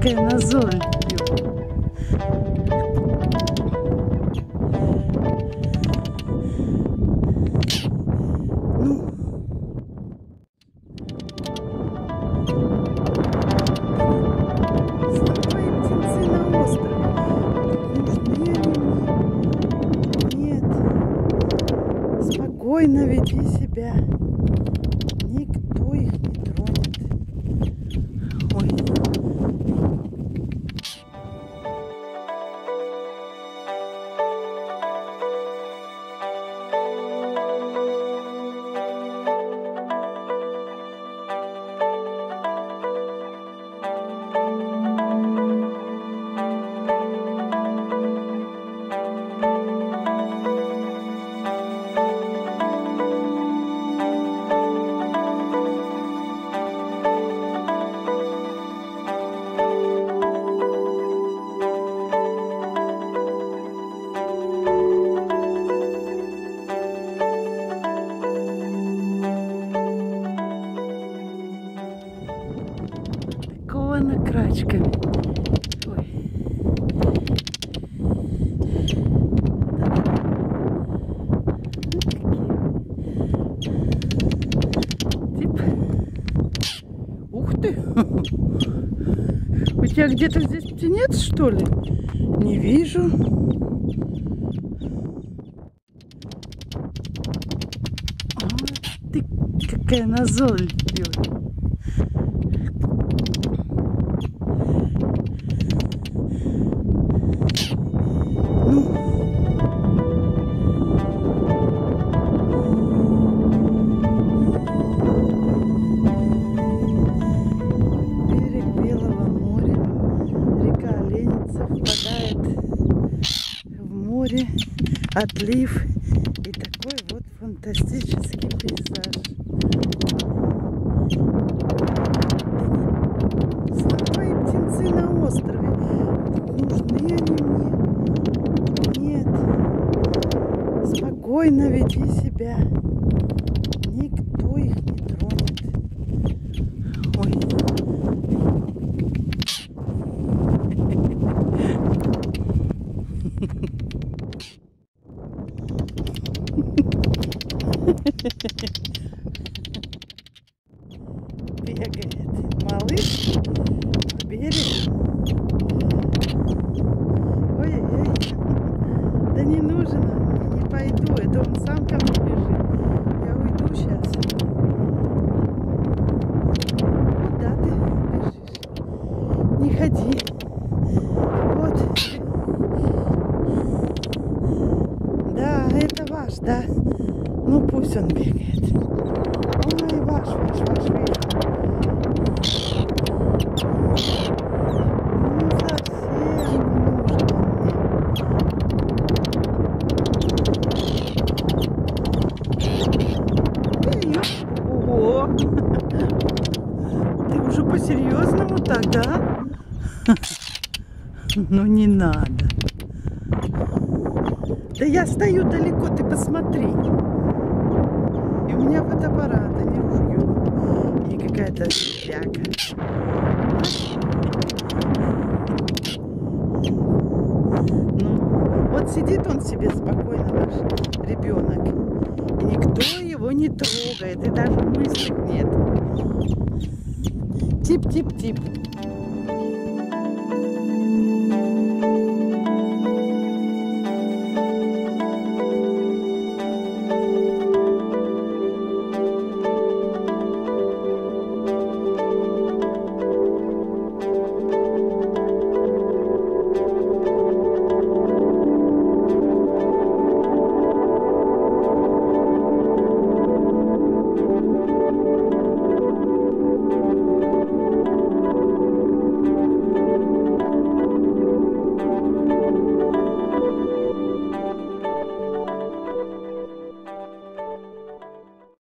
какая назойливая. Ну. Слабые птенцы на острове. Нужны они мне? Нет. Спокойно веди себя. Никто их не тронет. Ой. Она крачками. Ой. Тип. Ух ты! У тебя где-то здесь птенец, что ли? Не вижу. Вот ты какая назойливая. Отлив и такой вот фантастический пейзаж. Слабые птенцы на острове. Нужны они мне? Нет. Спокойно веди себя. Никто их не тронет. Ой. Бегает малыш в берег. Ой-ой-ой. Да не нужен он, не пойду. Это он сам ко мне бежит. Я уйду сейчас. Куда ты бежишь? Не ходи. Вот. Да, это ваш, да? Ну пусть он бегает. Ой, ваш вижу. Ну совсем не нужен он мне. Ого! Ты уже по-серьезному так, да? Ну не надо. Да я стою далеко, ты посмотри. И у меня фотоаппарата не ружье. И какая-то бяка. Ну, вот сидит он себе спокойно, ваш ребенок. И никто его не трогает. И даже мыслей нет. Тип-тип-тип.